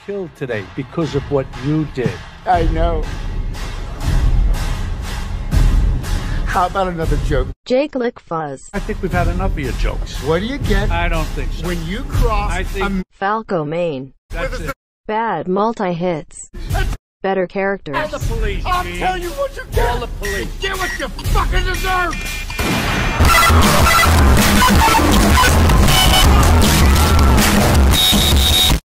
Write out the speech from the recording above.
killed today because of what you did. I know. How about another joke? Jake Lick Fuzz. I think we've had enough of your jokes. What do you get I don't think so. when you cross I think Falco Main. that's it. Bad multi-hits. Better characters. Call the police, I'll Gene. tell you what you get! Call the police. Get what you fucking deserve!